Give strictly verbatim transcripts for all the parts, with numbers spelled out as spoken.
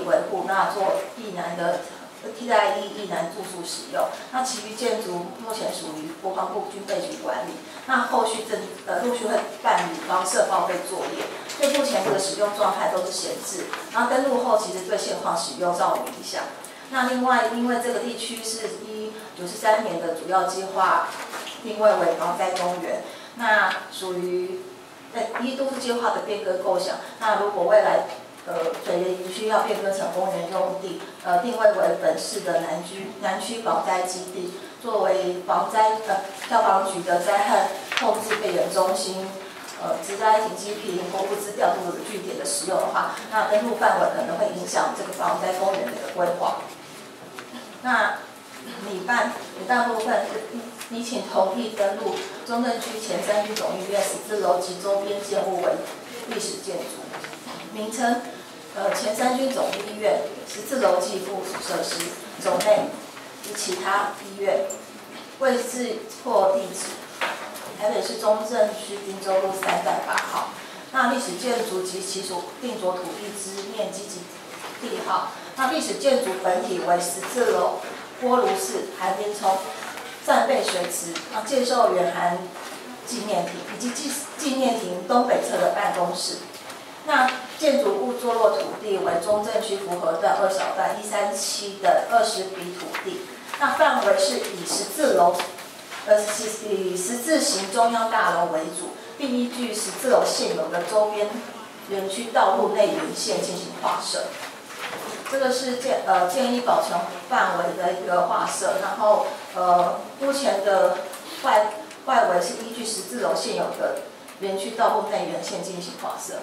维护，那做役男的替代役役男住宿使用。那其余建筑目前属于国防部军备局管理。那后续正呃陆续会办理房舍报备作业。对目前这个使用状态都是闲置，然后登录后其实对现况使用稍有影响。那另外，因为这个地区是依九十三年的主要计划定位为防灾公园，那属于呃依都市计划的变革构想。那如果未来呃水源营区要变更成公园用地，呃定位为本市的南区南区防灾基地，作为防灾呃消防局的灾害控制备援中心。呃，职灾紧急批公物资调度的据点的使用的话，那登录范围可能会影响这个防灾公园的一个规划。那里办里办部分是依请同意登录中正区前三区总医院十字楼及周边建物为历史建筑，名称呃前三区总医院十字楼及附属设施，种类及其他医院，位置或地址。台北市中正区汀州路三段八号。那历史建筑及其所定着土地之面积及地号。那历史建筑本体为十字楼、锅炉室、寒烟囱、战备水池、那介寿园含纪念亭以及纪纪念亭东北侧的办公室。那建筑物坐落土地为中正区福和段二小段一三七的二十笔土地。那范围是以十字楼。呃，以十字形中央大楼为主，并依据十字楼现有的周边园区道路内沿线进行划设。这个是建呃建议保存范围的一个划设，然后呃目前的外外围是依据十字楼现有的园区道路内沿线进行划设。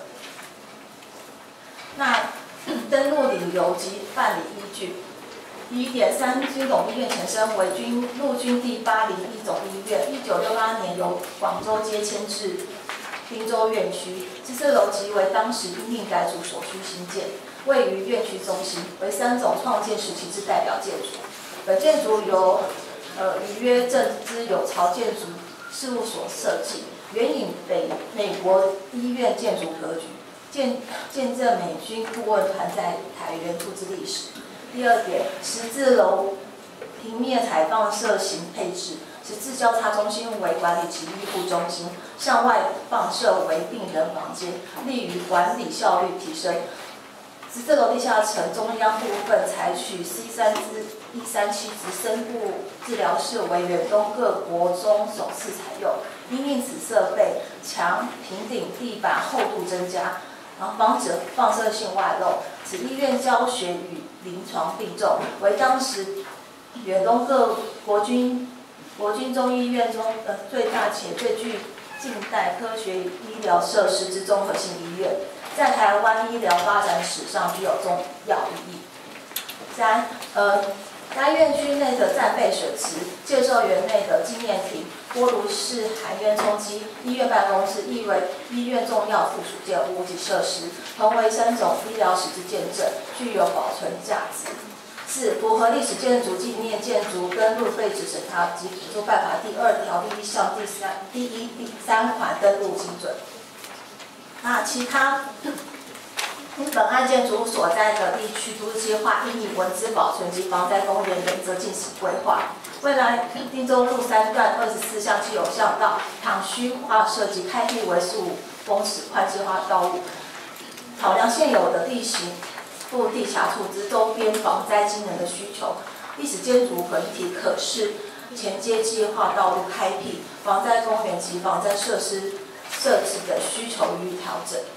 那登录理由及办理依据。以点三军总医院前身为军陆军第八零一总医院，一九六八年由广州接迁至汀州院区，十字楼即为当时因应改组所需新建，位于院区中心，为三种创建时期之代表建筑。本建筑由呃预约正之有巢建筑事务所设计，援引北美国医院建筑格局，见见证美军顾问团在台援助之历史。第二点，十字楼平面采放射型配置，十字交叉中心为管理及医护中心，向外放射为病人房间，利于管理效率提升。十字楼地下层中央部分采取 C 三至一三七直升部治疗室为远东各国中首次采用，因应此设备墙、平顶、地板厚度增加，然后防止放射性外漏。此医院教学与临床并重，为当时远东各国军国军中医院中呃最大且最具近代科学医疗设施之综合性医院，在台湾医疗发展史上具有重要意义。三，呃，该院区内的战备水池、介寿园内的纪念亭、锅炉室、含烟囱机、医院办公室，亦为医院重要附属建物及设施，同为三种医疗史之见证，具有保存价值。四、符合历史建筑纪念建筑登录废止审查及补助办法第二条第一项第三第一第三款登录基准。那其他因本案建筑所在的地区都市计划应以文资保存及防灾公园原则进行规划。未来汀州路三段二十四巷七有巷道躺虚化设计开辟为十五公尺宽计划道路，考量现有的地形、腹地狭处之周边防灾机能的需求，历史建筑本体可视前接计划道路开辟、防灾公园及防灾设施设置的需求予以调整。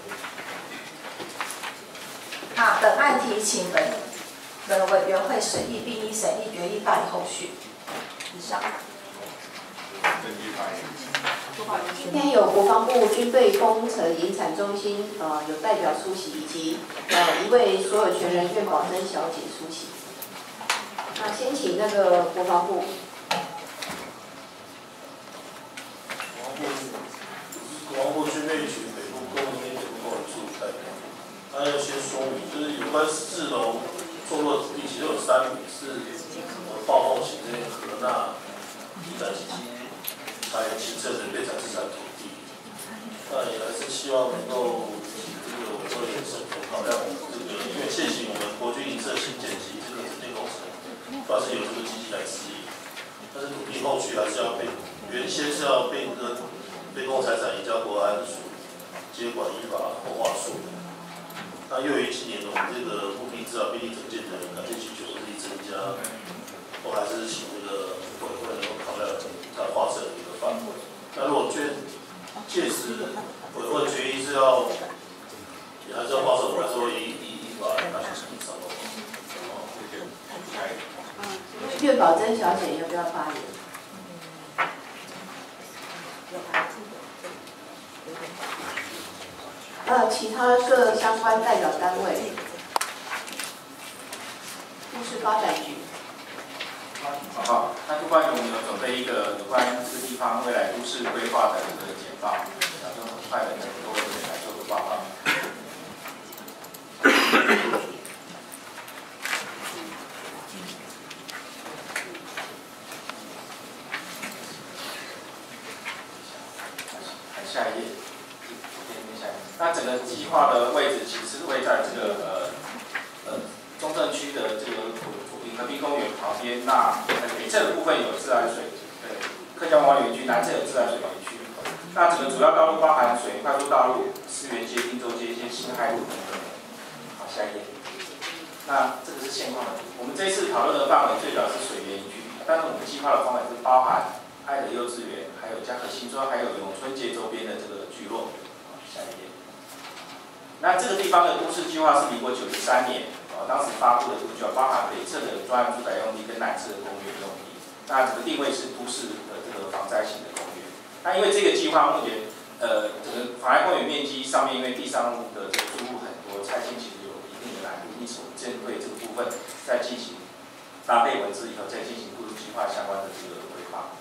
那本案提请本本委员会审议，并依审议决议办理后续。以上。 今天有国防部军备工程引产中心呃有代表出席，以及呃一位所有权人苑宝珍小姐出席。那先请那个国防部。 国防部军备局北部公民研究工作处代表，他要先说明，就是有关十字楼坐落土地，其中有三笔是呃暴风型这些河纳地展基金才清澈的备产资产土地，那也还是希望能够这个委员会审核考量这个，因为现行我们国军是由这个基金来支应，但是土地后续还是要被原先是要变更非公财产移交国安署接管依法后话术的。那由于今年我们这个目的治疗便利整件的改建需求日益增加，我还是请这个委会能够考量它划设的一个范围。那如果确届时委会决议是要，也还是要划设，我来说依依依法来进行上路。 岳宝珍小姐要不要发言？呃，其他各相关代表单位，都市发展局。 好，那就关于我们有准备一个有关这个地方未来都市规划的一个简报，然后很快的跟各位来做个报告。下一页，下一页。那整个计划的位置其实是会在这个呃呃中正区的这个土土平和平公园旁边。那北侧的部分有自来水，呃客家文化园区，南侧有自来水园区。那整个主要道路包含水快速道路、思源街、汀州街、一些新海路等等。好，下一页。那这个是现况的图。我们这一次讨论的范围最主要是水源区，但是我们计划的范围是包含爱的幼稚园，还有嘉禾新村，还有永春街周边的这个聚落。下一页。那这个地方的都市计划是民国九十三年，呃，当时发布的都市计划包含北侧的专案住宅用地跟南侧的公园用地。那这个定位是都市的这个防灾型的公园。那因为这个计划目前，呃，整个防灾公园面积上面，因为地上物的这个住户很多，拆迁其实有一定的难度，因此我们针对这个部分再进行搭配文字以后，再进行都市计划相关的这个规划。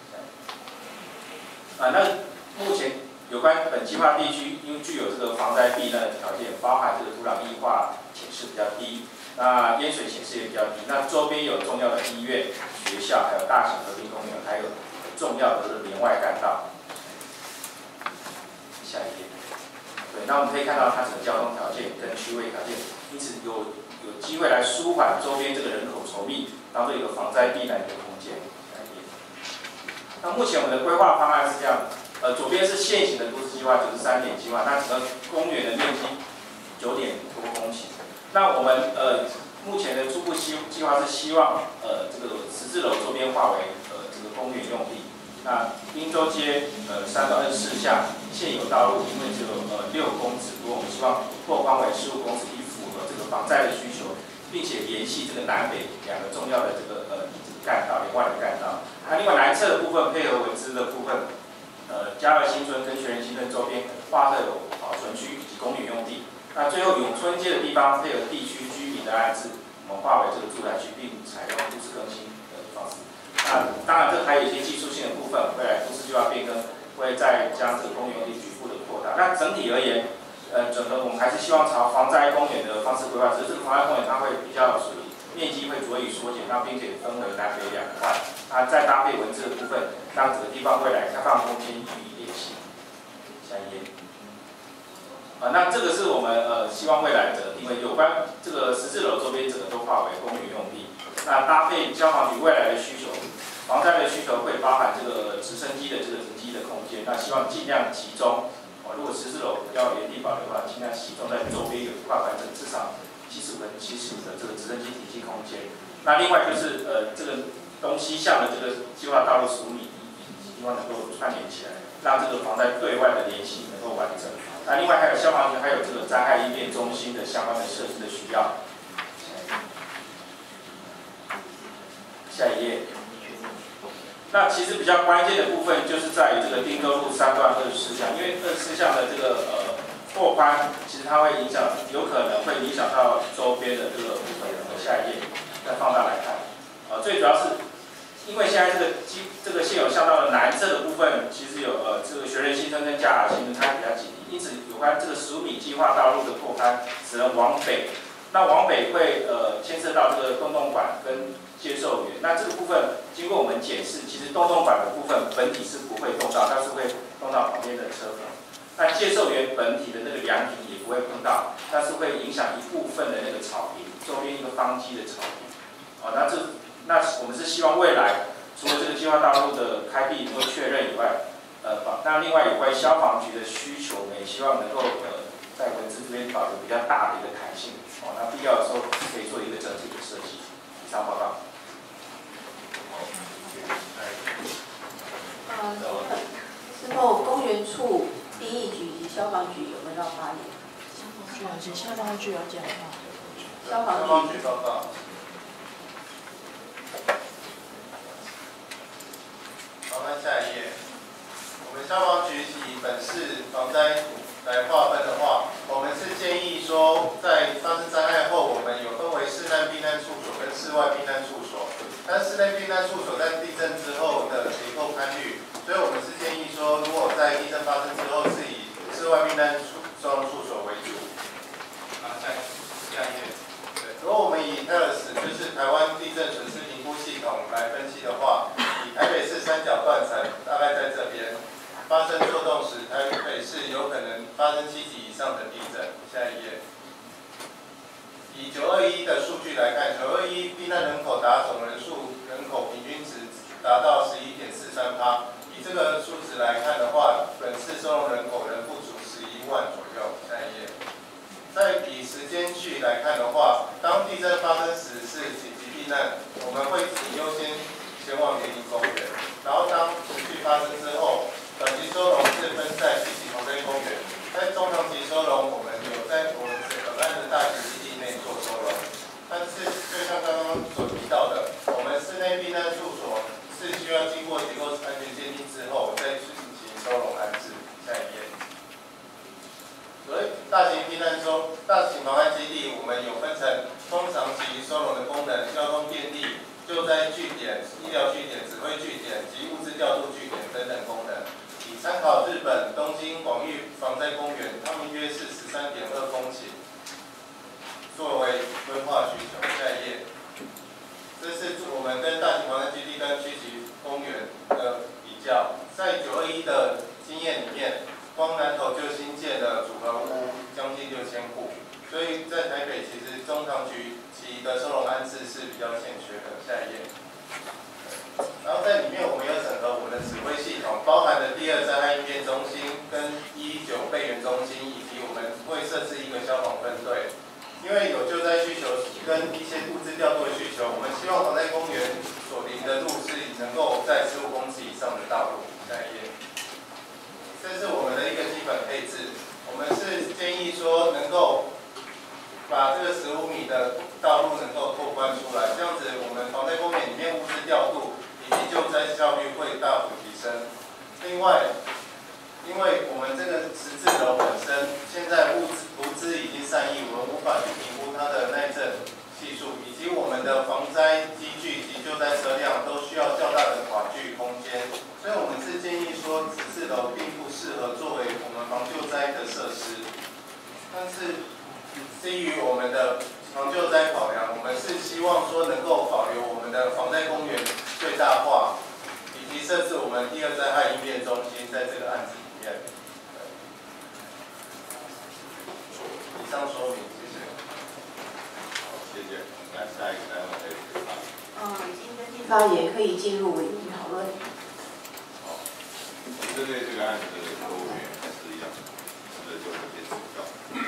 啊，那目前有关本计划地区，因为具有这个防灾避难的条件，包含这个土壤液化潜势比较低，那淹水潜势也比较低，那周边有重要的医院、学校，还有大型和平公园，还有重要的连外干道。下一页。对，那我们可以看到它整个交通条件跟区位条件，因此有有机会来舒缓周边这个人口稠密，当做一个防灾避难的空间。那目前我们的规划方案是这样的，呃，左边是现行的都市计划，就是三点计划，那整个公园的面积九点多公顷。那我们呃目前的初步计计划是希望呃这个十字楼周边划为呃这个公园用地。那汀州街呃三到二十四巷现有道路，因为只有呃六公尺多，我们希望拓宽为十五公尺，以符合这个防灾的需求，并且联系这个南北两个重要的这个呃干道，连外的干道。那另外南侧的部分配合文资的部分，呃，嘉禾新村跟学人新村周边划设有保存区以及公园用地。那最后永春街的地方配合地区居民的安置，我们划为这个住宅区，并采用都市更新的方式。那当然，这还有一些技术性的部分，未来都市计划变更会再将这个公园用地局部的扩大。那整体而言，呃，整个我们还是希望朝防灾公园的方式规划，只是这个防灾公园它会比较属于面积会着以缩减，那并且分为南北两块，啊，再搭配文字的部分，让整个地方未来开放空间予以练习。下一页。啊，那这个是我们呃希望未来的定位，有关这个十字楼周边整个都划为公园用地。那搭配消防局未来的需求，防灾的需求会包含这个直升机的这个直机的空间，那希望尽量集中。哦，如果十字楼要原地保留的话，尽量集中在周边有一块完整，至少七十五跟七十五的这个直升机体系空间。那另外就是呃这个东西向的这个计划道路十五米，希望能够串联起来，让这个防灾对外的联系能够完整。那另外还有消防局还有这个灾害应变中心的相关的设置的需要。下一页。那其实比较关键的部分就是在于这个汀州路三段二十四巷，因为二十四巷的这个呃拓宽，其实它会影响，有可能会影响到周边的这个部分。我们下一页再放大来看，呃，最主要是因为现在这个基这个现有巷道的南侧的部分，其实有呃这个学人新村跟嘉禾新村它比较紧密，因此有关这个十五米计划道路的拓宽，只能往北。那往北会呃牵涉到这个洞洞管跟接受源，那这个部分经过我们检视，其实洞洞管的部分本体是不会动到，但是会动到旁边的车棚。那接受源本体的那个凉亭也不会碰到，但是会影响一部分的那个草坪，周边一个方基的草坪。哦，那这那我们是希望未来除了这个计划道路的开辟会确认以外，呃，那另外有关消防局的需求，我们也希望能够呃在文字这边保留比较大的一个弹性，哦，那必要的时候可以做一个整体的设计。以上报告。 呃，之后公园处、地役局以及消防局有没有要发言？ 消防局，消防局有讲话。 消防局。 消防局报告。好，那下一页，我们消防局以本市防灾图来划分的话，我们是建议说，在发生灾害后，我们有分为室内避难处所跟室外避难处所。但室内避难处所在地震之后的结构堪虑，所以我们是建议说，如果在地震发生之后，是以室外避难处收容处所为主。啊，下下一页。对，如果我们以 T E R S 就是台湾地震损失评估系统来分析的话，以台北市三角断层大概在这边发生作动时，台北市有可能发生七级以上的地震。下一页。以九二一的数据来看，九二一避难人口达总人数人口平均值达到 十一点四三趴。以这个数值来看的话，本市收容人口仍不足十一万左右。下一页。再以时间序来看的话，当地震发生时是紧急避难，我们会自己优先前往联谊公园。然后当情绪发生之后，短期收容是分在积极防灾公园。在中长期收容，我们有在我们本案的大型基地内做收容。但是就像刚刚所提到的，我们室内避难处所是需要经过结构安全鉴定之后再进行收容安置。下一页。所以大型避难中、大型防灾基地，我们有分成中长期收容的功能、交通便利、救灾据点、医疗据点、指挥据点及物资调度据点等等功能。以参考日本东京广域防灾公园，他们约是十三点二公顷，作为规划需求。下一页，这是我们跟大型防灾基地跟区级公园的比较。在九二一的经验里面，光南投就新建的组合屋将近六千户，所以在台北其实中长期期的收容安置是比较欠缺的。下一页。然后在里面我们有整合我们的指挥系统，包含了第二灾害应变中心跟一一九备援中心，以及我们会设置一个消防分队。因为有救灾需求跟一些物资调度的需求，我们希望防灾公园所临的路是能够在十五公尺以上的道路。下一页，这是我们的一个基本配置。我们是建议说能够把这个十五米的道路能够拓宽出来，这样子我们防灾公园里面物资调度以及救灾效率会大幅提升。另外，因为我们这个十字楼本身现在物资物资已经善意，我们无法去评估它的耐震系数，以及我们的防灾机具及救灾车辆都需要较大的跨距空间，所以我们是建议说十字楼并不适合作为我们防救灾的设施。但是基于我们的防救灾考量，我们是希望说能够保留我们的防灾公园最大化，以及设置我们第二灾害应变中心在这个案子里面。以上说明，谢谢。 好，谢谢。那下一个单位可以发言。 嗯，已经登记发言，可以进入委员讨论。 好，我们针对这个案子的客户员还是一样，值得就这些指教。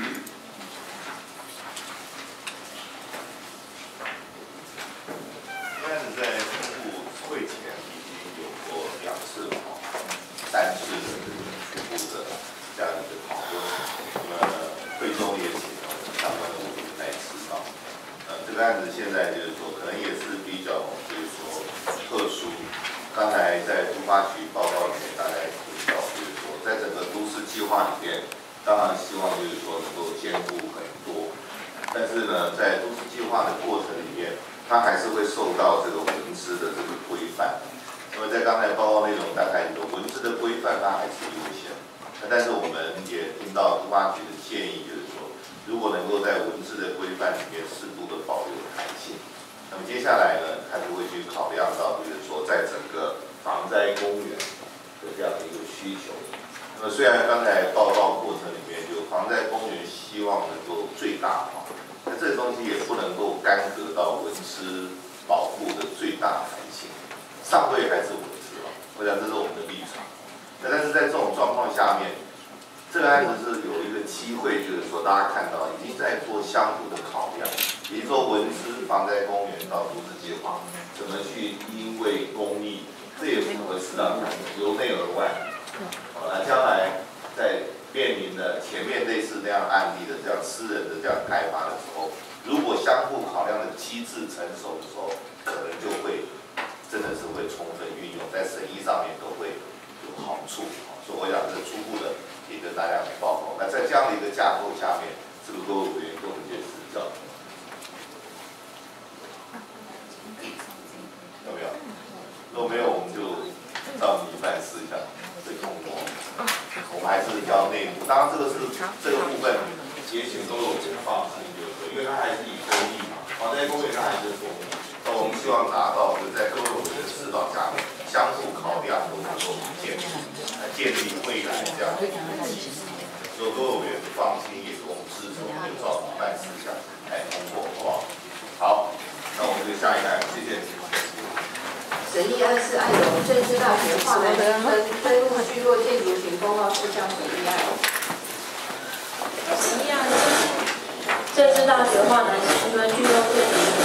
这案子在公布会前已经有过两次哈，三次的这个初步的这样一个讨论。那么会中也请了相关的委员来指导。呃，这个案子现在就是说，可能也是比较就是说特殊。刚才在都发局报告里面大概提到，就是说在整个都市计划里面，当然希望就是说能够兼顾很多，但是呢，在都市计划的过程里面，它还是会受到这个文资的这个规范。因为在刚才报告内容大概有文资的规范，它还是优先。但是我们也听到都发局的建议，就是说，如果能够在文资的规范里面适度的保留弹性，那么接下来呢，它就会去考量到，就是说，在整个防灾公园的这样的一个需求。那么虽然刚才报告过程里面，就防灾公园希望能够最大化，那这个东西也不能够干戈到文资保护的最最大弹性，上位还是维持哦，我想这是我们的立场。那但是在这种状况下面，这个案子是有一个机会，就是说大家看到已经在做相互的考量，比如说文资防灾公园到都市计划，怎么去因为公益，这也符合市场由内而外。好，那将来在面临的前面类似那样案例的这样私人的这样开发的时候，如果相互考量的机制成熟的时候，可能就会真的是会充分运用，在审议上面都会有好处。所以我想这初步的也跟大家报告。那在这样的一个架构下面，是不是各位委员给我们一些指教？有没有？如果没有，我们就照你办事一下，会通过。我们还是比较内部，当然这个是这个部分，也请各位委员放心，就是因为它还是以公益嘛，防灾公园它还是公益。那我们希望达到就是在各位委员的指导下，相互考量都能够建立，建立未来这样的一个基础。所以各位委员放心，也是我们支持，我们就照你办事项来通过，好不好？好，那我们就下一台，谢谢。 审议二是按有政治大学华南分分路聚落建筑群公告事项审议案。 审议案政治大学华南新村聚落建筑群。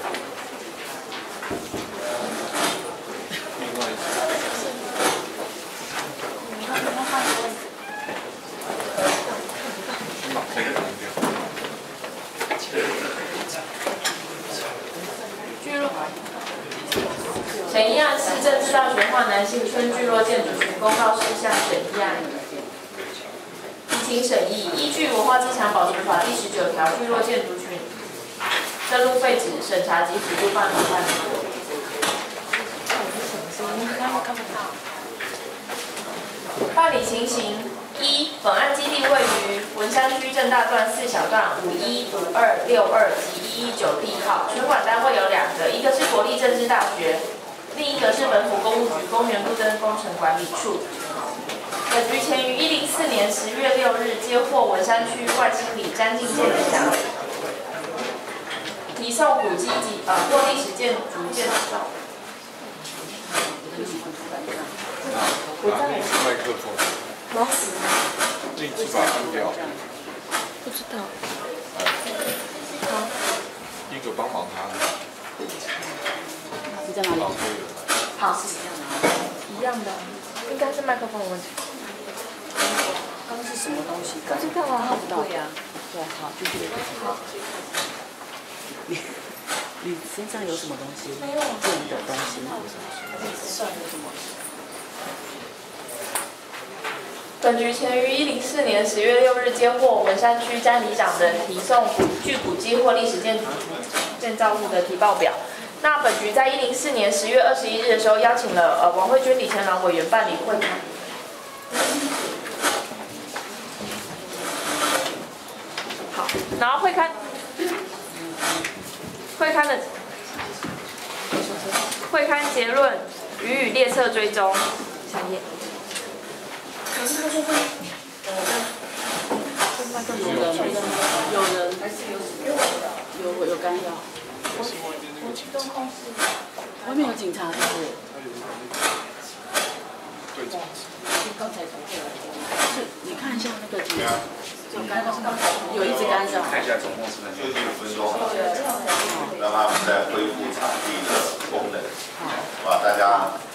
审议案是政治大学华南新村聚落建筑群公告事项审议案，提请审议。依据《文化资产保存法》第十九条，聚落建筑群登录废止、审查及辅助办理办理。办理情形：一、本案基地位于文山区正大段四小段五一、五二、六二及一一九地号，全管单位有两个，一个是国立政治大学。另一个是本府公务局公园路灯工程管理处。本局前于一零四年十月六日接获文山区外清里詹进建的项目，移送古迹及呃或历史建筑建造。 麦克风。 老死。 立即把它丢掉。 不知道。 好。一个帮忙他。 是在哪里？ 好，是一样的，应该是麦克风的问题。 刚刚是什么东西？ 不知道啊， 看不到。 对呀。 对，好，继续。 好。 你你身上有什么东西？ 没有。 建的东西。 算了什么？本局前于一零四年十月六日接获文山区詹里长等提送具古迹或历史建筑建造物的提报表。那本局在一零四年十月二十一日的时候，邀请了呃王慧君、李前郎委员办理会刊。好，然后会刊，会刊的会刊结论予以列册追踪。下一页。可是他说会，呃， 有人，有人还是有有有干扰。 我启动控制。 外面有警察，是不是？ 对。 刚才从这来。是，你看一下那个警察。有干扰，有一直干扰。 看一下总共是休息五分钟，让他们再恢复场地的功能。好，大家。